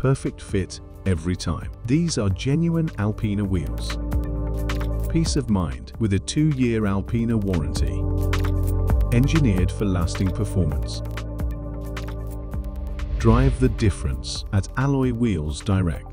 perfect fit every time. These are genuine Alpina wheels. Peace of mind with a 2-year Alpina warranty. Engineered for lasting performance. Drive the difference at Alloy Wheels Direct.